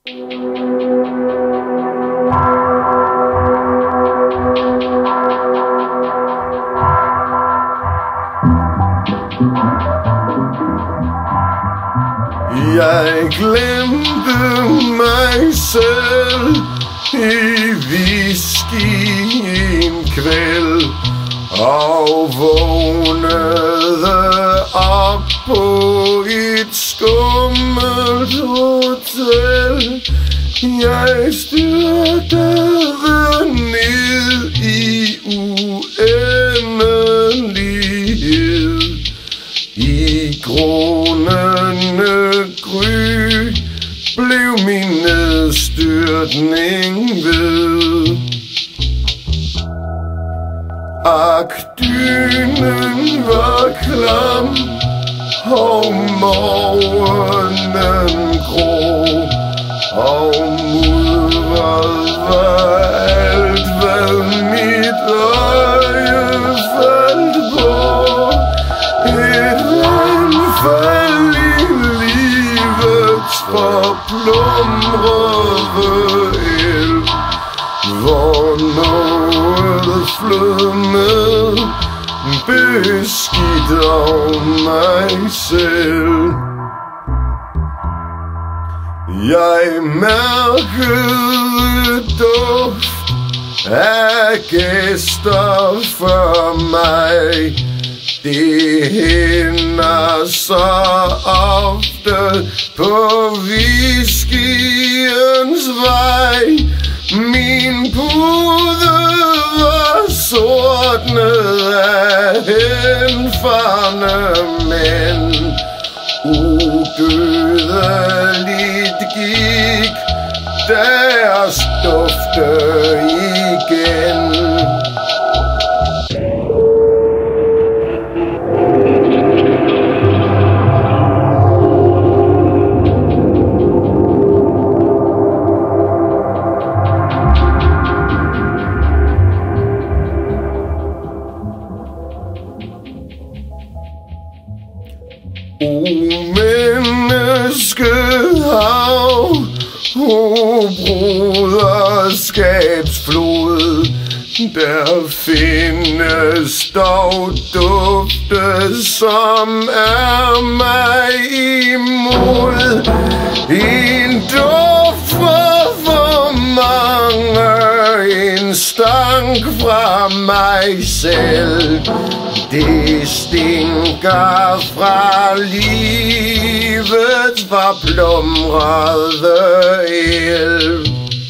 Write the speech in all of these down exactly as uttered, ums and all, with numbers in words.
Jeg glemte mig selv i whisky en kvæld og vågnede op på et skummelt hotel. Jeg styrtede ned i uendelighed i grånende gry blev min nedstyrtning ved. Ak, dynen var klam og morgenen grå og mudret var alt, hvad mit øje faldt på. Et vandfald i livets forplumrede elv, hvor noget flød med beskidt af mig selv. Jeg mærkede duft af gæster for mig. Det hænder så ofte på whiskyens vej. Min pude var sortnet af henfarne mænd. Udødeligt gik deres dufte igen. O menneskehav, o broderskabsflod, der findes dog dufte, som er mig imod. En duft for mange, en stank fra mig selv. Det stinker fra livets forplumrede elv.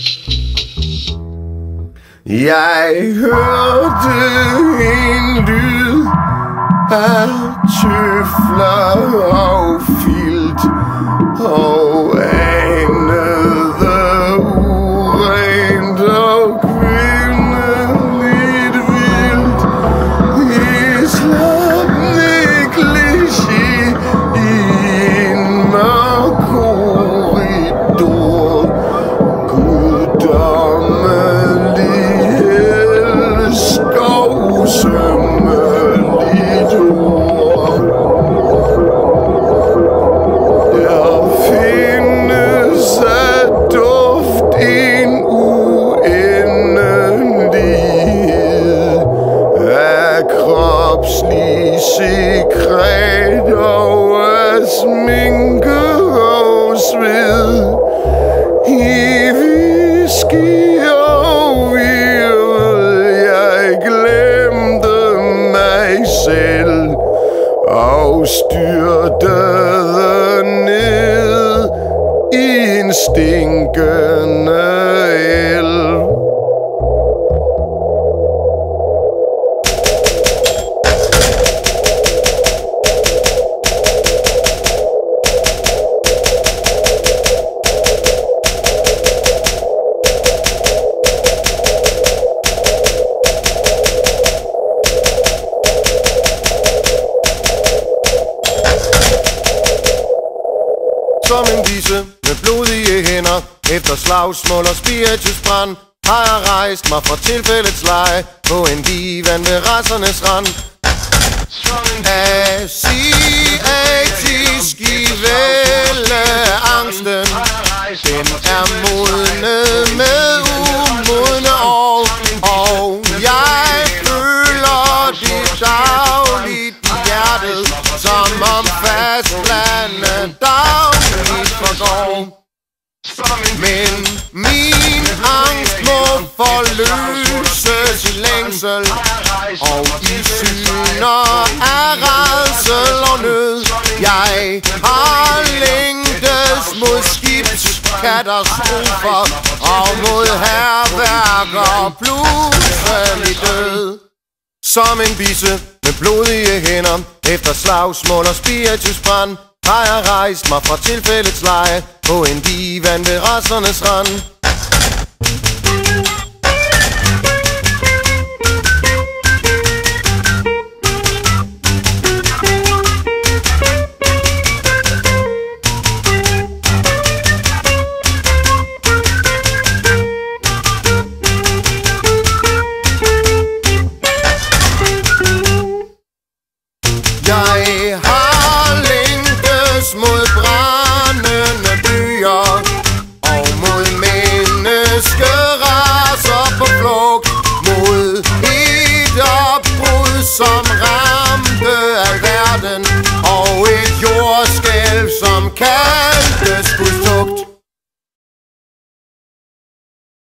Jeg hørte en lyd af tøfler og filt og anede urent og kvindeligt vildt. Slap negligé i en mørk korridor. Guddommelig skovsømmeligt ord. Der findes af duft en uendelighed af kropslig sekret og af sminke og sved. I whisky og virvel jeg glemte mig selv og styrtede ned i en stinkende elv. Som en disse med blodige hænder, efter slagsmål og spiritusbrand, har jeg rejst mig fra tilfældets leje på en divan ved rassernes rand. Asiatisk i vælde angsten Den er modnet med umodne år, og jeg føler det dagligt i hjertet, som om fastlandet dagligt forgår. Men min angst må forløses i længsel og i syner af rædsel og nød. Jeg har længtes mod skibskatastrofer og mod hærværker pludselig død. Som en bisse med blodige hænder efter slagsmål og spiritusbrand har jeg rejst mig fra tilfældets leje på en divan ved rassernes rand.